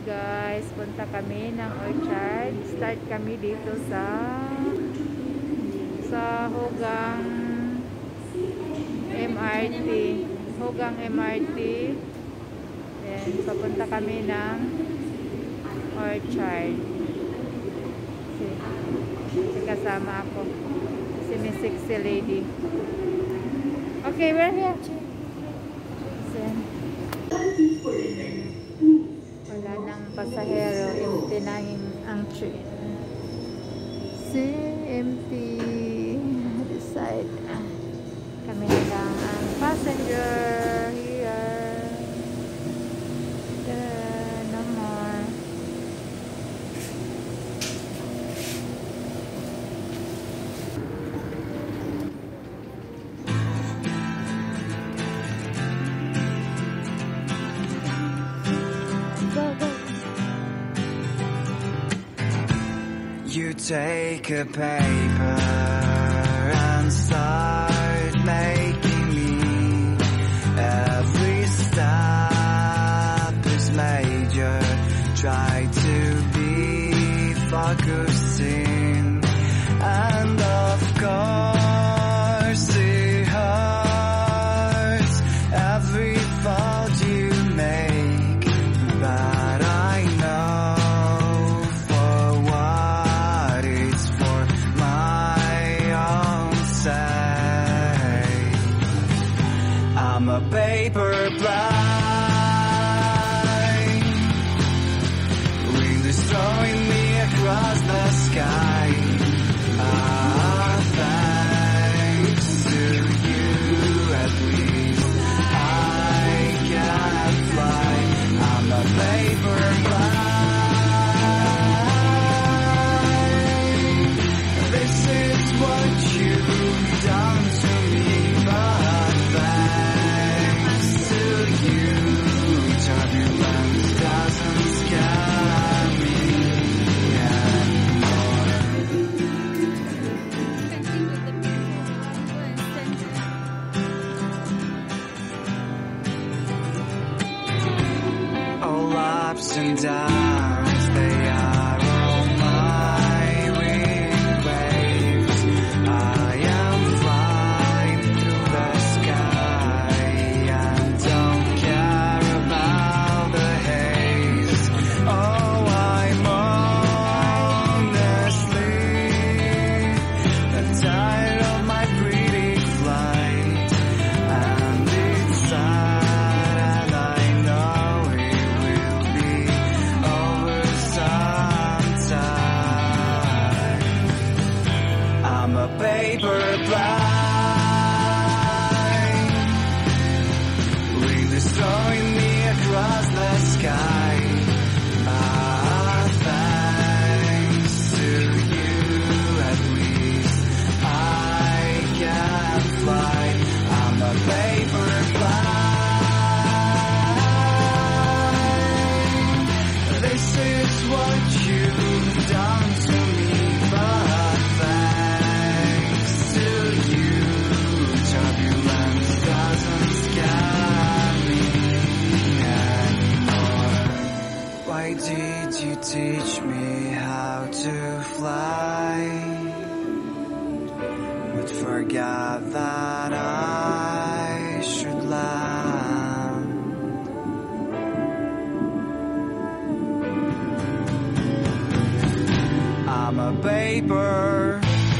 guys, punta kami ng Orchard. Start kami dito sa Hugang MRT. Hugang MRT. Then papunta kami ng Orchard. Si kasama ako. Si Miss Sexy Lady. Okay, we're here. Wala nang pasahero, empty na ang train. empty this side. Kami na lang ang passenger here. No more. You take a paper and start making me. Every step is major. Try to be focusing, and of course it hurts every fault you make, but I know for what it's for my own sake. I'm a paper plane, wind is throwing me across the sky. Thanks to you at least I can fly. I'm a paper plane. This is what you've done to me, but thanks to you, turbulence doesn't scare me anymore. All ups and downs, they are all my wind waves. I am flying through the sky and don't care about the haze. Oh, I'm honestly tired of my pretty flight, and it's sad, and I know it will be over sometime. I'm a paper plane, wind is throwing me across the sky. Thanks to you at least I can fly. I'm a paper plane. This is what you've done to me, but thanks to you, turbulence doesn't scare me anymore. Why did you teach me how to fly, but forgot that I should land? I'm a paper.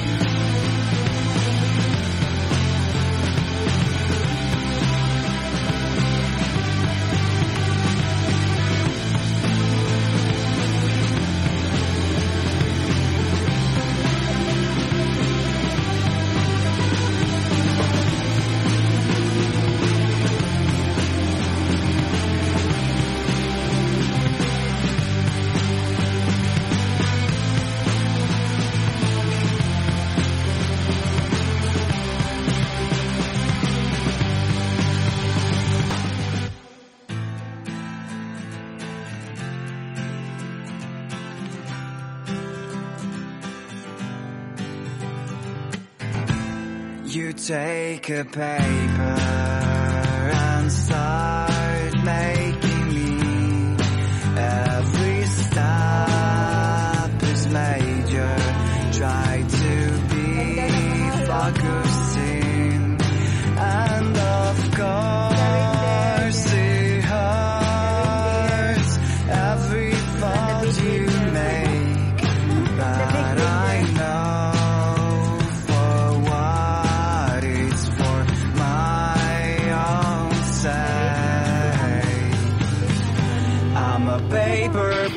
You take a paper and start making me. Every I'm a paper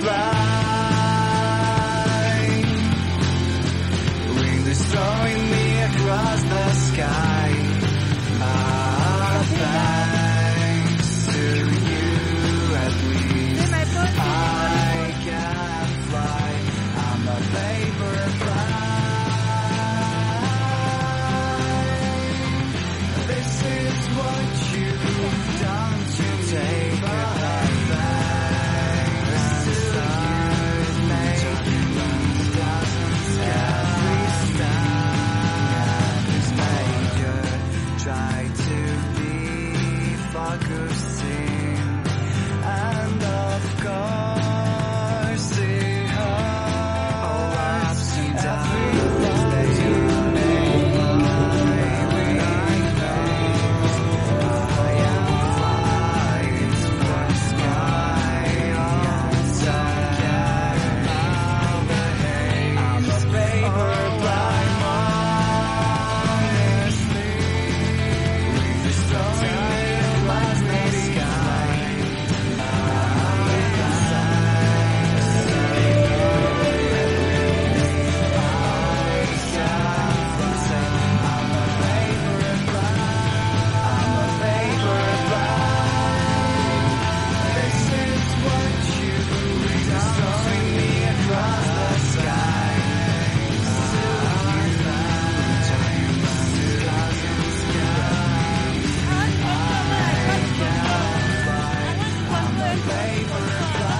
fly. Wind is throwing me across the sky. Ah, thanks to you at least I can fly. I'm a paper fly. This is what you've done to take a try to be focusing, and of course it hurts. All ups and downs, they may lie when I know I am flying toward the sky. So get out the haze. I'm a paper blind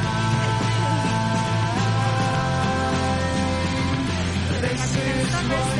this is what